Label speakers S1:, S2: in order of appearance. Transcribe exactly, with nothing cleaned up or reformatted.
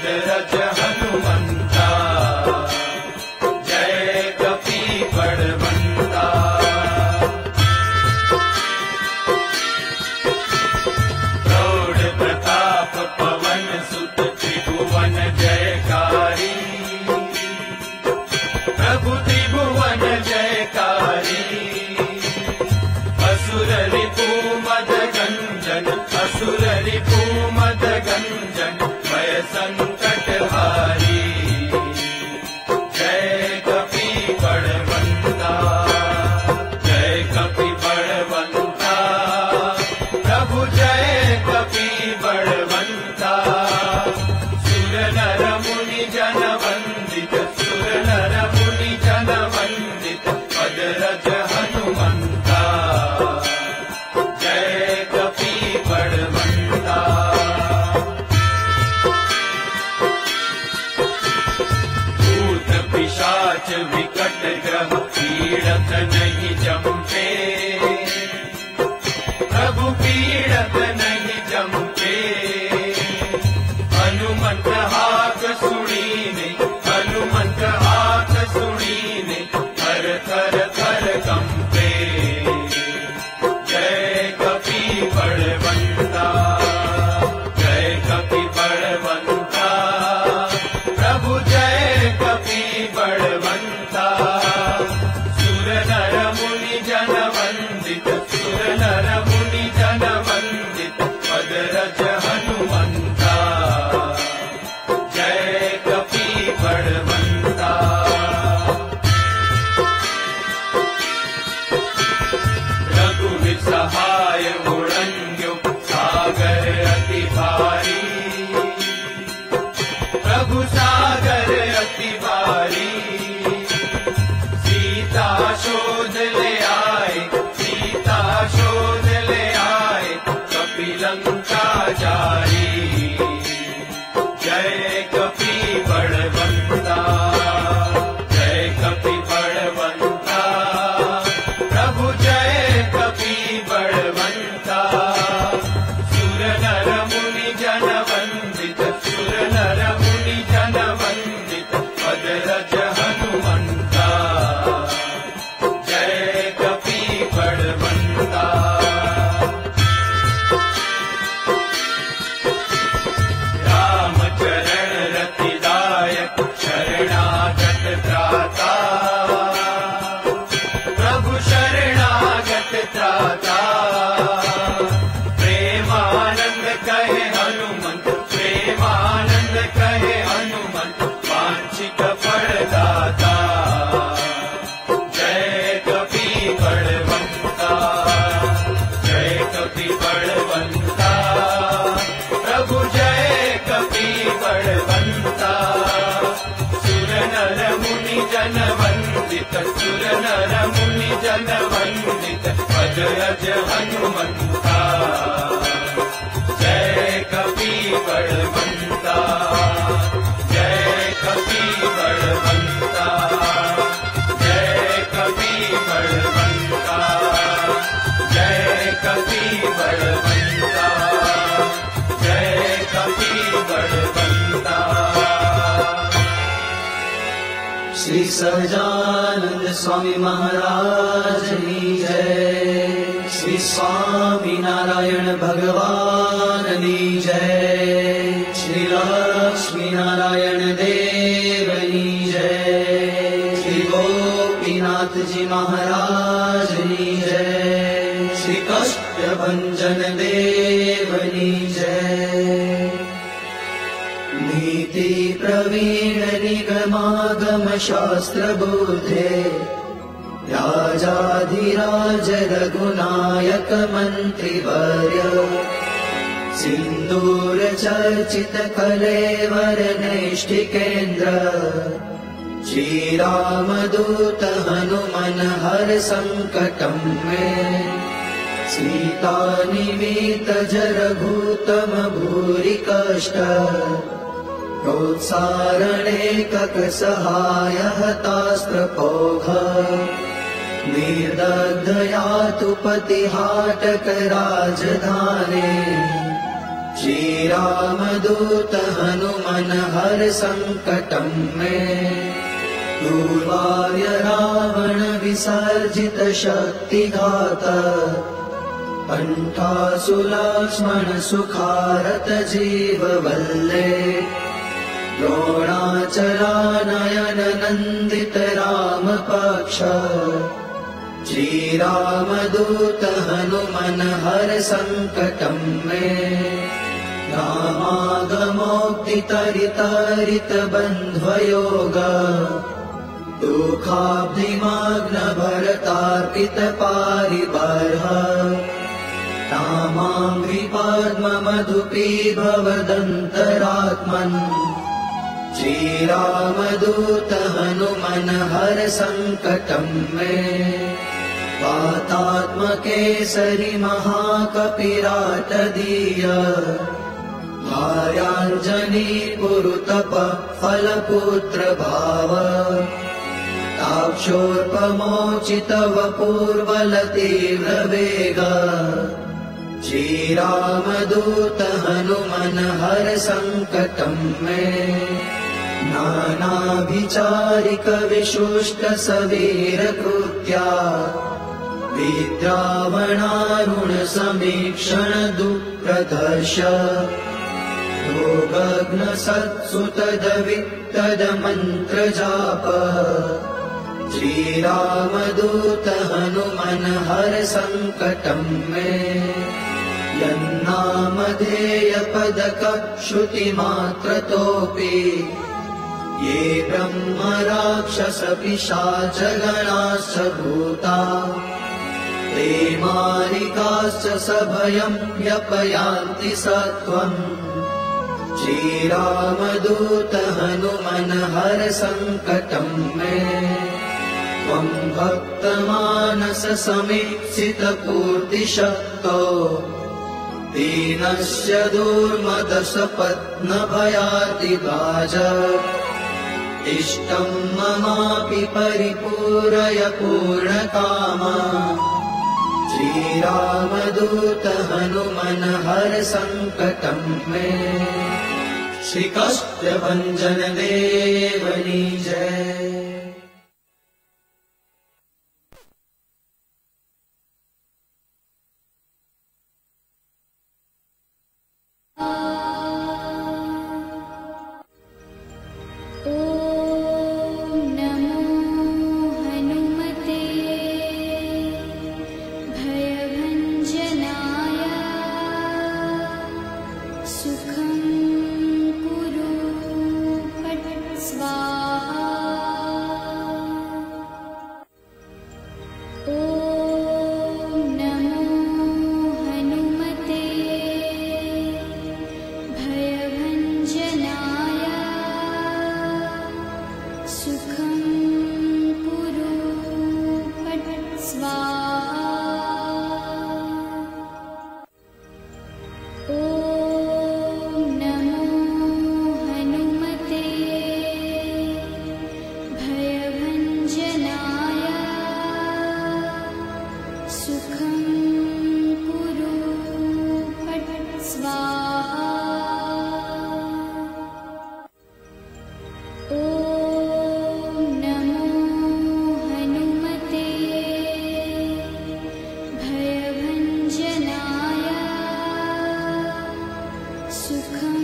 S1: अजरज हनुमंता, जय कपि बड़वंता। प्रौढ़ प्रताप पवन सुत त्रिभुवन जयकारी, प्रभु त्रिभुवन जयकारी। असुर रिपु मद गंजन, असुर रिपु मद गंजन, भय संकट हारी। जय कपि बड़वंता, जय कपि बड़वंता, प्रभु जय कपि बड़वंता। सुर नर मुनि जन वंदित, सुर नर मुनि जन वंदित, अजरज हनुमंता, जय कपि बड़वंता। भूत पिशाच विकट ग्रह पीड़त नहीं जमते, प्रभु पीड़त नहीं जमते। हनुमंत हाथ सुनीने, हनुमंत हाथ सुनीने, थर थर थर कंपे। जय कपि बड़वंता, जय कपि बड़वंता, प्रभु जय कपि बड़वंता। सुर नर मुनि जन वंदित, सुर नर मुनि जन वंदित, अजरज हनुमंता, जय कपि बड़वंता। रघुवीर सहाय उड़ंग्यो सागर अति भारी, प्रभु सागर अति भारी। सीता शोध ले आए, सीता शोध ले आए, कपि लंका जारी। जय कपि बड़वंता, जय कपि बड़वंता, प्रभु जय कपि बड़वंता। सुर नर मुनि जन वंदित, सुर नर मुनि जन वंदित, अजरज हनुमंता, जय कपि बड़वंता। राम चरण रतिदायक शरणागत त्राता, प्रभु शरणागत त्राता। प्रेमानंद कहे हनुमंत, प्रेमानंद कहे हनुमंत, वांछित फलदाता। जय कपि बड़वंता, जय कपि बड़वंता, प्रभु जय कपि बड़वंता। सुर नर मुनि जन वंदित, सुर नर मुनि जन वंदित, अजरज हनुमंता, जय कपि बड़वंता, जय कपि बड़वंता, जय कपि बड़वंता, जय कपि बड़वंता, जय कपि बड़वंता। श्री सहजानंद स्वामी महाराज की जय, श्री स्वामी नारायण भगवान की जय, श्री लक्ष्मी नारायण देव की जय, श्री गोपीनाथ जी महाराज की जय, श्री कष्टभंजन देव की जय। नीति प्रवीण निगमागम शास्त्र बुद्धे, राजाधिराज रघुनायक मंत्रिवर्य, सिंदूर चर्चित कलेवर नैष्ठिकेन्द्र, श्री राम दूत हनुमन हर संकटं मे, सीता निमित जर भूतम भूरि कष्ट, प्रोत्सारणे कक सहाय हतास्त्रपोघ, निर्दग्धयातु पतिहाटक राजधानी, श्री राम दूत हनुमन हर संकटं मे दूर्वाय रावण विसर्जित शक्तिघात कंठासुलक्ष्मण सुखारत जीववल्ले द्रोणाचलानयन नन्दित राम पक्ष श्री राम दूत हनुमन हर संकटं मे रामागमोक्तितरितरित बन्ध्वयोग दुःखाब्धिमग्न भरतार्पित पारिबर्ह रामाङ्घ्रि पद्ममधुपीभवदन्तरात्मन् श्रीरामदूत हनुमन हर संकटं मे वातात्मकेसरि महाकपिराटदीय भार्याञ्जनी पुरुतप फलपुत्र भाव ताक्षोर्पमोचित वपुर्बलतीव्र वेग श्रीरामदूत हनुमन हर संकटं मे नानाभिचारिक विशुष्ट सवीर कृत्या विद्रावणारुण समीक्षण दुःप्रदर्श भोगग्न सत्सुतदवित्तद मन्त्र जाप श्रीरामदूत हनुमन हर संकटं मे यन्नामधेय पदक श्रुतिमात्रतोऽपि ये ब्रह्म राक्षस पिशाच गणाश्च भूता ते मारिकाश्च सभयं व्यपयान्ति सत्वम् श्रीरामदूत हनुमन हर संकटं मे त्वं भक्तमानस समीक्षित पूर्तिशक्तो दीनस्य दुर्मदशपत्न भयातिभाज इष्टं ममापि परिपूरय पूर्णकामा श्रीरामदूत हनुमन हर संकटं मे श्री काष्ठभञ्जन देवनी जय।
S2: सुखं